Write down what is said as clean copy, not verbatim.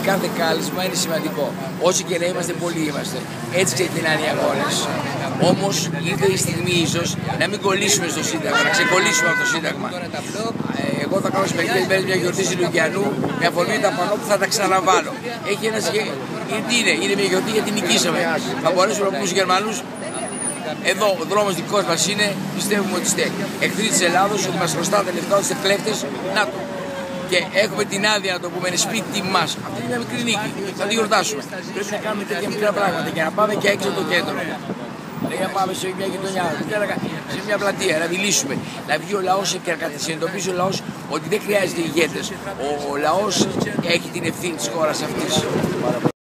κάθε κάλεσμα είναι σημαντικό. Όσο και να είμαστε, πολλοί είμαστε. Έτσι ξεκινάνε οι αγώνες. Όμως ήρθε η στιγμή ίσως να μην κολλήσουμε στο Σύνταγμα, να ξεκολλήσουμε από το Σύνταγμα. Εγώ θα κάνω σε μερικές μέρες μια γιορτή Συλλογιανού με αφορμή τα πανό που θα τα ξαναβάλω. Έχει ένας. Τι είναι μια γιορτή γιατί νικήσαμε. Θα μπορέσουμε να πούμε στους Γερμανούς. Εδώ ο δρόμος δικός μας είναι, πιστεύουμε ότι είστε εχθροί της Ελλάδος, ότι μας χρωστάτε λεφτά, ότι είστε κλέφτες. Να το. Και έχουμε την άδεια να το πούμε, είναι σπίτι μας. Αυτή είναι μια μικρή νίκη. Θα τη γιορτάσουμε. Πρέπει να κάνουμε τέτοια μικρά πράγματα και να πάμε και έξω από το κέντρο. Δηλαδή να πάμε σε μια γειτονιά, σε μια πλατεία, να μιλήσουμε. Να βγει ο λαός και να συνειδητοποιήσει ο λαός ότι δεν χρειάζεται ηγέτες. Ο λαός έχει την ευθύνη της χώρας αυτής.